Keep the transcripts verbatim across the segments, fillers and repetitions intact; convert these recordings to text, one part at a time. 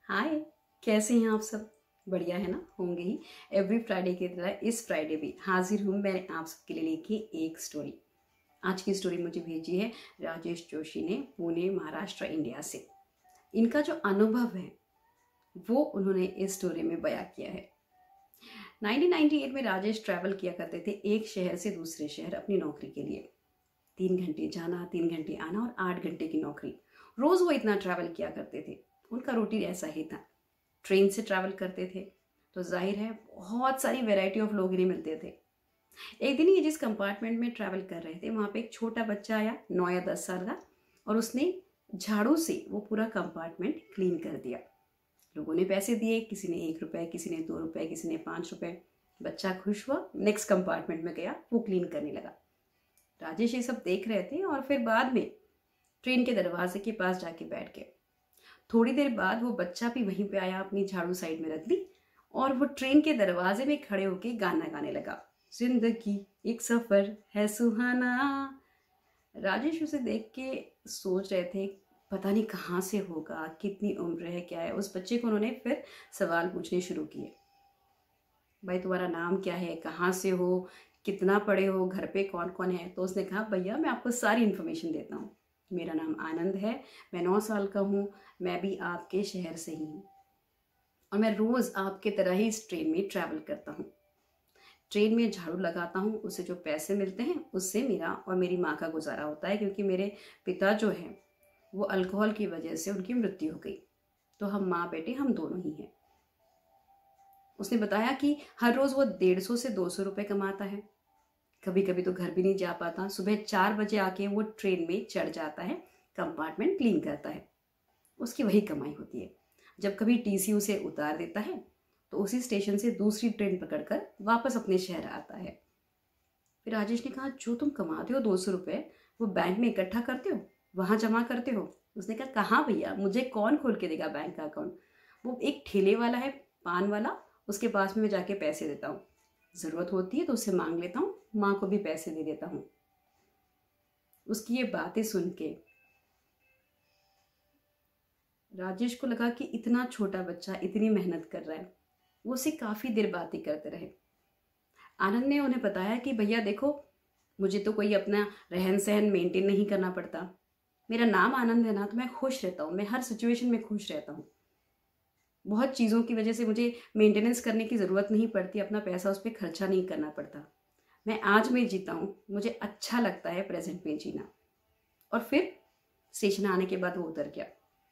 हाय, कैसे हैं आप सब? बढ़िया है ना? होंगे ही। एवरी फ्राइडे की तरह इस फ्राइडे भी हाजिर हूँ मैं आप सबके लिए लेके एक स्टोरी। आज की स्टोरी मुझे भेजी है राजेश जोशी ने, पुणे महाराष्ट्र इंडिया से। इनका जो अनुभव है वो उन्होंने इस स्टोरी में बयां किया है। नाइनटीन नाइंटी एट में राजेश ट्रैवल किया करते थे एक शहर से दूसरे शहर अपनी नौकरी के लिए। तीन घंटे जाना, तीन घंटे आना और आठ घंटे की नौकरी। रोज वो इतना ट्रैवल किया करते थे। उनका रूटीन ऐसा ही था। ट्रेन से ट्रैवल करते थे तो जाहिर है बहुत सारी वैरायटी ऑफ लोग इन्हें मिलते थे। एक दिन ये जिस कंपार्टमेंट में ट्रैवल कर रहे थे वहाँ पे एक छोटा बच्चा आया, नौ या दस साल का, और उसने झाड़ू से वो पूरा कंपार्टमेंट क्लीन कर दिया। लोगों ने पैसे दिए, किसी ने एक रुपए, किसी ने दो रुपए, किसी ने पाँच रुपए। बच्चा खुश हुआ, नेक्स्ट कंपार्टमेंट में गया, वो क्लीन करने लगा। राजेश ये सब देख रहे थे और फिर बाद में ट्रेन के दरवाजे के पास जाके बैठ गए। थोड़ी देर बाद वो बच्चा भी वहीं पे आया, अपनी झाड़ू साइड में रख दी और वो ट्रेन के दरवाजे में खड़े होके गाना गाने लगा, जिंदगी एक सफर है सुहाना। राजेश उसे देख के सोच रहे थे पता नहीं कहाँ से होगा, कितनी उम्र है, क्या है। उस बच्चे को उन्होंने फिर सवाल पूछने शुरू किए। भाई तुम्हारा नाम क्या है, कहाँ से हो, कितना पढ़े हो, घर पे कौन कौन है? तो उसने कहा भैया मैं आपको सारी इन्फॉर्मेशन देता हूँ। मेरा नाम आनंद है, मैं नौ साल का हूँ, मैं भी आपके शहर से ही हूँ और मैं रोज़ आपके तरह ही इस ट्रेन में ट्रैवल करता हूँ। ट्रेन में झाड़ू लगाता हूँ, उससे जो पैसे मिलते हैं उससे मेरा और मेरी माँ का गुजारा होता है, क्योंकि मेरे पिता जो हैं वो अल्कोहल की वजह से उनकी मृत्यु हो गई। तो हम माँ बेटे हम दोनों ही हैं। उसने बताया कि हर रोज़ वो डेढ़ सौ से दो सौ रुपये कमाता है। कभी कभी तो घर भी नहीं जा पाता। सुबह चार बजे आके वो ट्रेन में चढ़ जाता है, कंपार्टमेंट क्लीन करता है, उसकी वही कमाई होती है। जब कभी टीसी उसे उतार देता है तो उसी स्टेशन से दूसरी ट्रेन पकड़कर वापस अपने शहर आता है। फिर राजेश ने कहा जो तुम कमाते हो दो सौ रुपये वो बैंक में इकट्ठा करते हो, वहाँ जमा करते हो? उसने कहा कहाँ भैया, मुझे कौन खोल के देगा बैंक का अकाउंट? वो एक ठेले वाला है, पान वाला, उसके पास में मैं जाके पैसे देता हूँ। ज़रूरत होती है तो उससे मांग लेता हूँ, माँ को भी पैसे दे देता हूँ। उसकी ये बातें सुन के राजेश को लगा कि इतना छोटा बच्चा इतनी मेहनत कर रहा है। वो उससे काफ़ी देर बातें करते रहे। आनंद ने उन्हें बताया कि भैया देखो, मुझे तो कोई अपना रहन सहन मेंटेन नहीं करना पड़ता। मेरा नाम आनंद है ना, तो मैं खुश रहता हूँ, मैं हर सिचुएशन में खुश रहता हूँ। बहुत चीज़ों की वजह से मुझे मेंटेनेंस करने की ज़रूरत नहीं पड़ती, अपना पैसा उस पर खर्चा नहीं करना पड़ता। मैं आज में जीता हूँ, मुझे अच्छा लगता है प्रेजेंट में जीना। और फिर स्टेशन आने के बाद वो उतर गया।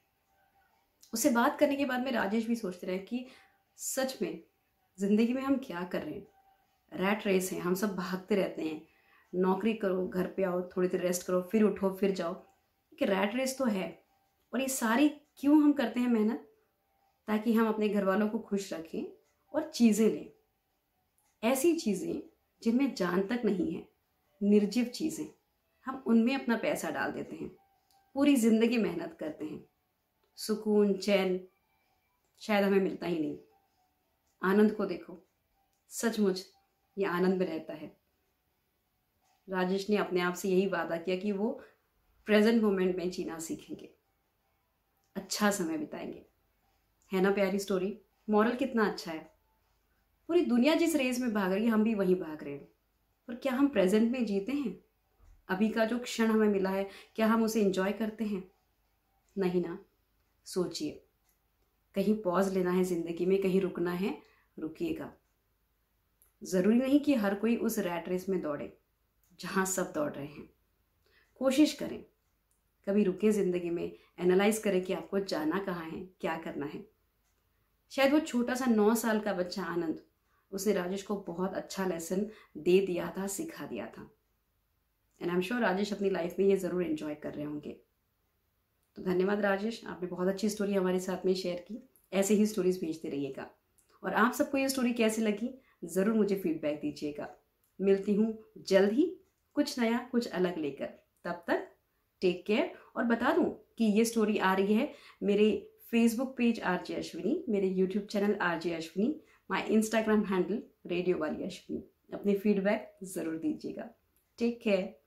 उससे बात करने के बाद में राजेश भी सोचते रहे कि सच में ज़िंदगी में हम क्या कर रहे हैं। रैट रेस है, हम सब भागते रहते हैं। नौकरी करो, घर पे आओ, थोड़ी देर रेस्ट करो, फिर उठो, फिर जाओ। कि रैट रेस तो है। और ये सारी क्यों हम करते हैं मेहनत? ताकि हम अपने घर वालों को खुश रखें और चीज़ें लें, ऐसी चीज़ें जिनमें जान तक नहीं है, निर्जीव चीज़ें। हम उनमें अपना पैसा डाल देते हैं, पूरी ज़िंदगी मेहनत करते हैं, सुकून चैन शायद हमें मिलता ही नहीं। आनंद को देखो, सचमुच ये आनंद में रहता है। राजेश ने अपने आप से यही वादा किया कि वो प्रेजेंट मोमेंट में जीना सीखेंगे, अच्छा समय बिताएंगे। है ना प्यारी स्टोरी? मॉरल कितना अच्छा है। पूरी दुनिया जिस रेस में भाग रही है हम भी वहीं भाग रहे हैं, पर क्या हम प्रेजेंट में जीते हैं? अभी का जो क्षण हमें मिला है क्या हम उसे एंजॉय करते हैं? नहीं ना। सोचिए, कहीं पॉज लेना है ज़िंदगी में, कहीं रुकना है, रुकिएगा। ज़रूरी नहीं कि हर कोई उस रैट रेस में दौड़े जहाँ सब दौड़ रहे हैं। कोशिश करें, कभी रुकें ज़िंदगी में, एनालाइज करें कि आपको जाना कहाँ है, क्या करना है। शायद वो छोटा सा नौ साल का बच्चा आनंद, उसने राजेश को बहुत अच्छा लेसन दे दिया था, सिखा दिया था। And I am sure Rajesh अपनी लाइफ में ये ज़रूर एंजॉय कर रहे होंगे। तो धन्यवाद राजेश, आपने बहुत अच्छी स्टोरी हमारे साथ में शेयर की। ऐसे ही स्टोरीज भेजते रहिएगा। और आप सबको ये स्टोरी कैसी लगी ज़रूर मुझे फीडबैक दीजिएगा। मिलती हूँ जल्द ही कुछ नया, कुछ अलग लेकर। तब तक टेक केयर। और बता दूँ कि ये स्टोरी आ रही है मेरे Facebook page R J Ashwini, मेरे YouTube channel R J Ashwini, my Instagram handle radio वाली अश्विनी। अपनी फीडबैक ज़रूर दीजिएगा। Take care.